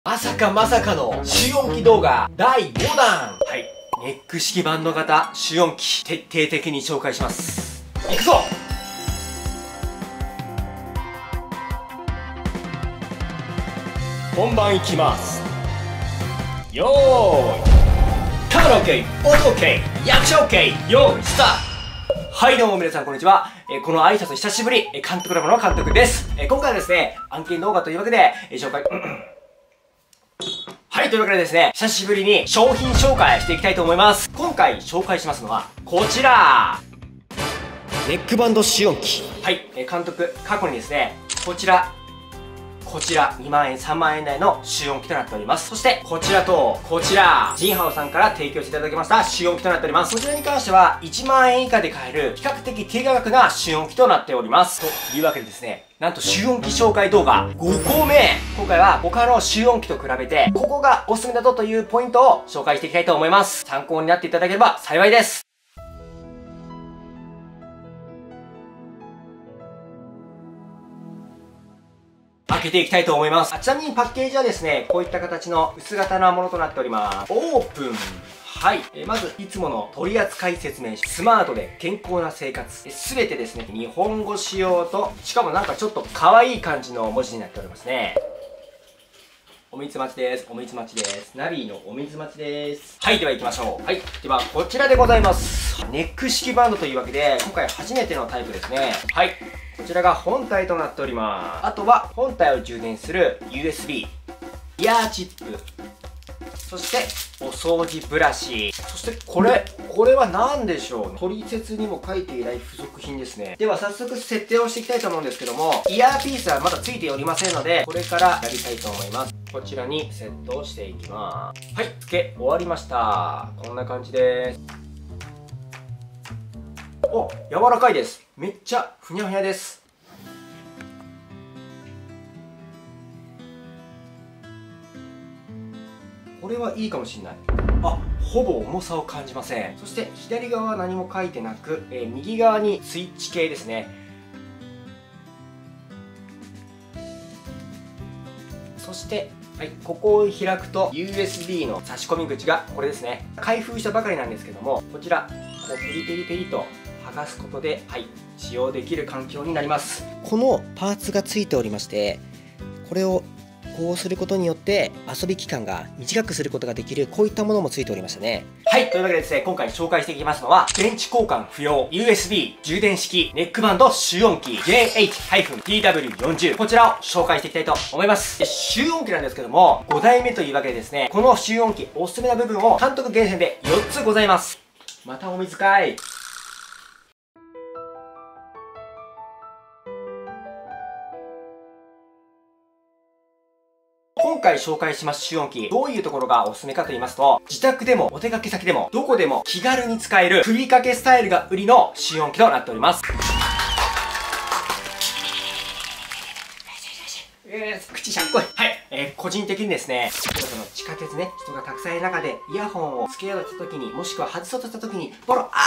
まさかまさかの集音機動画第5弾。はい。ネック式バンド型集音機、徹底的に紹介します。いくぞ。本番いきます。よーい。カメラ OK、音 OK、役者 OK、よーい、スタート。はい、どうも皆さんこんにちは。この挨拶久しぶり、監督ラボの監督です。今回はですね、案件動画というわけで、紹介、はい、というわけでですね、久しぶりに商品紹介していきたいと思います。今回紹介しますのは、こちらネックバンド集音機。はい、監督、過去にですね、こちら2万円、3万円台の集音機となっております。そして、こちらと、こちら、ジンハオさんから提供していただきました集音機となっております。こちらに関しては、1万円以下で買える、比較的低価格な集音機となっております。というわけでですね、なんと集音機紹介動画5個目。今回は他の集音機と比べて、ここがおすすめだぞというポイントを紹介していきたいと思います。参考になっていただければ幸いです。開けていきたいと思います。ちなみにパッケージはですね、こういった形の薄型なものとなっております。オープン。はい。まず、いつもの取扱説明書。スマートで健康な生活。すべてですね、日本語仕様と、しかもなんかちょっと可愛い感じの文字になっておりますね。お水待ちです。お水待ちです。ナビのお水待ちです。はい、では行きましょう。はい。では、こちらでございます。ネック式バンドというわけで、今回初めてのタイプですね。はい。こちらが本体となっております。あとは、本体を充電する USB、イヤーチップ、そして、お掃除ブラシ、そしてこれは何でしょう。取説にも書いていない付属品ですね。では早速設定をしていきたいと思うんですけども、イヤーピースはまだ付いておりませんので、これからやりたいと思います。こちらにセットをしていきます。はい、付け終わりました。こんな感じです。お、柔らかいです。めっちゃふにゃふにゃです。これはいいかもしれない。あ、ほぼ重さを感じません。そして左側は何も書いてなく、右側にスイッチ系ですね。そして、はい、ここを開くと USB の差し込み口がこれですね。開封したばかりなんですけども、こちらこうペリペリペリと剥がすことで、はい、使用できる環境になります。このパーツがついておりまして、これをこうすることによって遊び期間が短くすることができる、こういったものもついておりましたね。はい、というわけでですね、今回紹介していきますのは、電池交換不要 USB 充電式ネックバンド集音機 JH-TW40、こちらを紹介していきたいと思います。集音機なんですけども、5代目というわけでですね、この集音機おすすめな部分を監督厳選で4つございます。またお水かい。今回紹介します集音機、どういうところがおすすめかと言いますと、自宅でもお出かけ先でもどこでも気軽に使える首掛けスタイルが売りの集音機となっております。口しゃっこい。はい。個人的にですね、その地下鉄ね、人がたくさんいる中でイヤホンをつけようとした時に、もしくは外そうとした時に、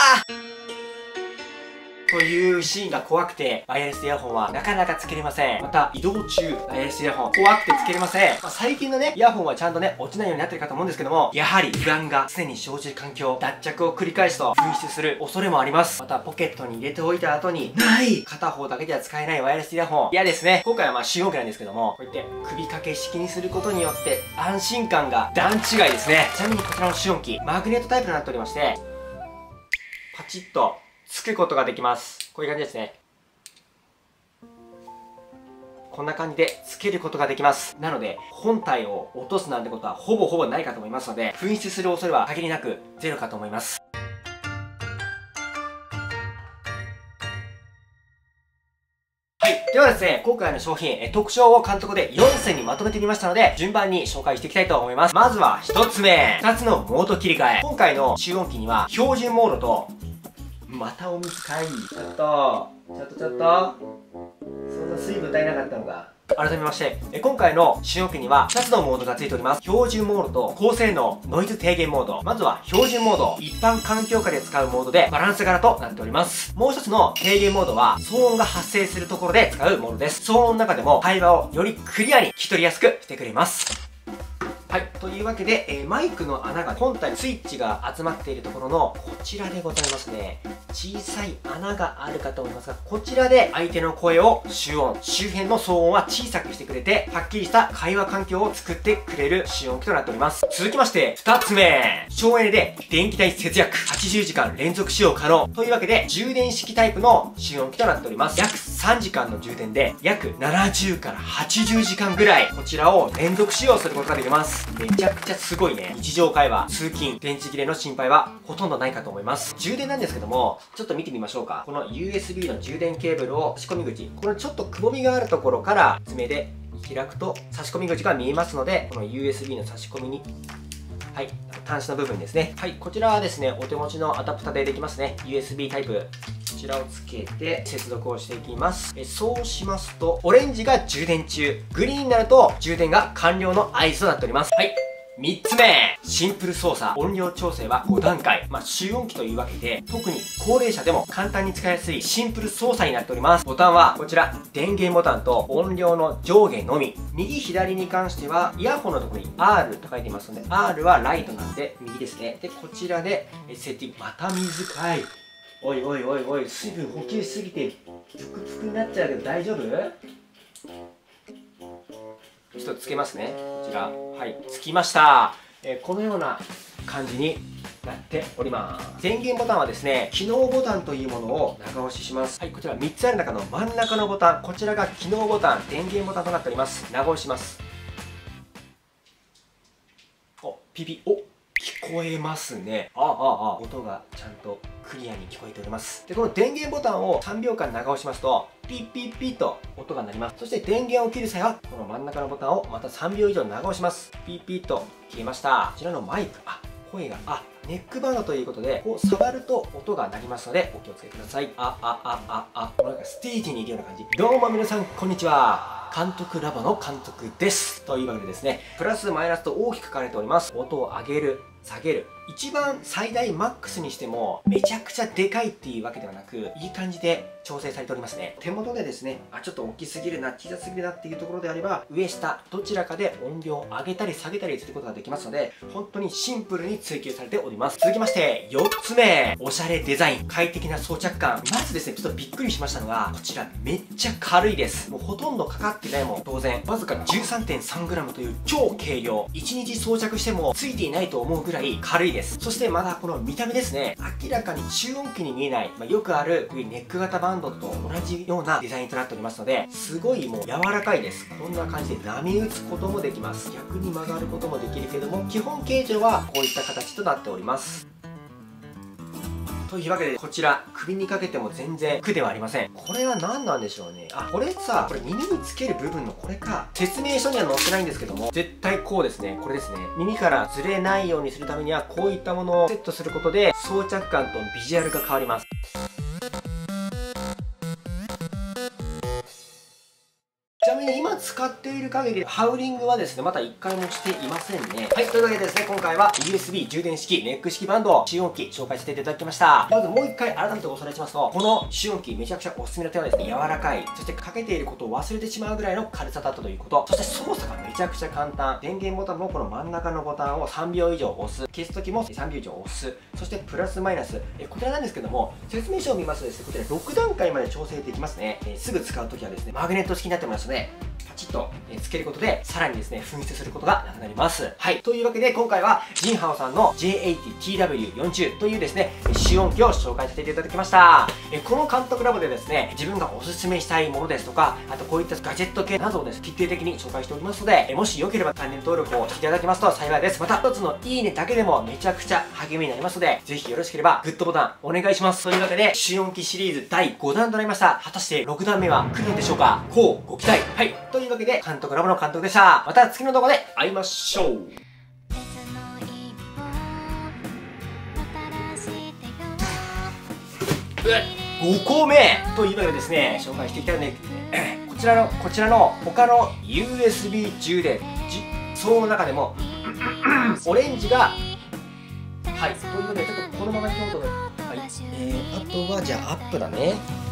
というシーンが怖くて、ワイヤレスイヤホンはなかなかつけれません。また、移動中、ワイヤレスイヤホン、怖くてつけれません。最近のね、イヤホンはちゃんとね、落ちないようになってるかと思うんですけども、やはり不安が常に生じる環境、脱着を繰り返すと紛失する恐れもあります。また、ポケットに入れておいた後に、片方だけでは使えないワイヤレスイヤホン。嫌ですね。今回は集音機なんですけども、こうやって首掛け式にすることによって、安心感が段違いですね。ちなみにこちらの集音機、マグネットタイプとなっておりまして、パチッと、つくことができます。こういう感じですね。こんな感じでつけることができます。なので、本体を落とすなんてことはほぼないかと思いますので、紛失する恐れは限りなくゼロかと思います。はい。ではですね、今回の商品、特徴を監督で4選にまとめてみましたので、順番に紹介していきたいと思います。まずは1つ目。2つのモード切り替え。今回の集音機には、標準モードと、またお水かい。ちょっと。そんな水分足りなかったのが。改めまして、今回の集音機には2つのモードが付いております。標準モードと高性能ノイズ低減モード。まずは標準モード。一般環境下で使うモードでバランス柄となっております。もう一つの低減モードは騒音が発生するところで使うモードです。騒音の中でも会話をよりクリアに聞き取りやすくしてくれます。 はい、というわけで、マイクの穴が本体にスイッチが集まっているところのこちらでございますね。小さい穴があるかと思いますが、こちらで相手の声を集音、周辺の騒音は小さくしてくれて、はっきりした会話環境を作ってくれる集音機となっております。続きまして、2つ目。省エネで電気代節約、80時間連続使用可能。というわけで、充電式タイプの集音機となっております。約3時間の充電で、約70から80時間ぐらい、こちらを連続使用することができます。めちゃくちゃすごいね。日常会話、通勤、電池切れの心配はほとんどないかと思います。充電なんですけども、ちょっと見てみましょうか。この USB の充電ケーブルを差し込み口、このちょっとくぼみがあるところから爪で開くと差し込み口が見えますので、この USB の差し込みに、はい、端子の部分ですね。はい、こちらはですね、お手持ちのアダプタでできますね。USB タイプ。こちらをつけて接続をしていきます。そうしますと、オレンジが充電中、グリーンになると充電が完了の合図となっております。はい。3つ目、シンプル操作、音量調整は5段階。集音機というわけで、特に高齢者でも簡単に使いやすいシンプル操作になっております。ボタンはこちら、電源ボタンと音量の上下のみ。右左に関しては、イヤホンのところに R と書いていますので、R はライトなんで右ですね。で、こちらでセッティング。また水かい。おいおいおいおい、水分補給しすぎて、プクプクになっちゃうけど大丈夫？ちょっとつけますね。こちら。はい。つきました。このような感じになっております。電源ボタンはですね、機能ボタンというものを長押しします。はい。こちら3つある中の真ん中のボタン。こちらが機能ボタン、電源ボタンとなっております。長押しします。お、ピピ、お、聞こえますね。音がちゃんとクリアに聞こえております。で、この電源ボタンを3秒間長押しますと、ピッピッピッと音が鳴ります。そして電源を切る際は、この真ん中のボタンをまた3秒以上長押します。ピッピッと消えました。こちらのマイク、声が、ネックバンドということで、こう触ると音が鳴りますので、お気をつけください。なんかステージにいるような感じ。どうも皆さん、こんにちは。監督ラボの監督です。というわけでですね、プラスマイナスと大きく書かれております。音を上げる、下げる。一番最大マックスにしてもめちゃくちゃでかいっていうわけではなく、いい感じで調整されておりますね。手元でですね、ちょっと大きすぎるな、小さすぎるなっていうところであれば、上下どちらかで音量を上げたり下げたりすることができますので、本当にシンプルに追求されております。続きまして4つ目、おしゃれデザイン、快適な装着感。まずですね、ちょっとびっくりしましたのが、こちらめっちゃ軽いです。もうほとんどかかってないもん当然、わずか 13.3g という超軽量。1日装着してもついていないと思うぐらい軽いです。そしてまだこの見た目ですね、明らかに集音機に見えない、よくあるネック型バンドと同じようなデザインとなっておりますので、すごいもう柔らかいです。こんな感じで波打つこともできます。逆に曲がることもできるけども、基本形状はこういった形となっております。というわけで、こちら、首にかけても全然苦ではありません。これは何なんでしょうね。これさ、これ耳につける部分のこれか。説明書には載ってないんですけども、絶対こうですね。これですね。耳からずれないようにするためには、こういったものをセットすることで、装着感とビジュアルが変わります。ちなみに今使っている限り、ハウリングはですね、まだ1回もしていませんね。はい、というわけでですね、今回は USB 充電式、ネック式バンド、集音機紹介させていただきました。まずもう1回改めておさらいしますと、この集音機めちゃくちゃおすすめの点はですね、柔らかい、そしてかけていることを忘れてしまうぐらいの軽さだったということ、そして操作がめちゃくちゃ簡単。電源ボタンのこの真ん中のボタンを3秒以上押す。消すときも3秒以上押す。そしてプラスマイナス。こちらなんですけども、説明書を見ますとですね、こちら6段階まで調整できますね。すぐ使うときはですね、マグネット式になってますので、パチッとつけることで、さらにですね、紛失することがなくなります。はい。というわけで、今回は、ジンハオさんの J80TW40 というですね、集音機を紹介させていただきました。この監督ラボでですね、自分がおすすめしたいものですとか、あとこういったガジェット系などをですね、徹底的に紹介しておりますので、もしよければチャンネル登録をしていただけますと幸いです。また、一つのいいねだけでもめちゃくちゃ励みになりますので、ぜひよろしければ、グッドボタンお願いします。というわけで、集音機シリーズ第5弾となりました。果たして6弾目は来るんでしょうか？こうご期待。はい。というわけで、監督ラボの監督でした。また次の動画で会いましょう。5個目というわけでですね、紹介していきたいので、こちらの他の USB 充電その中でもオレンジがはい、というわけでちょっとこのままいきますと、はい、あとはじゃあアップだね。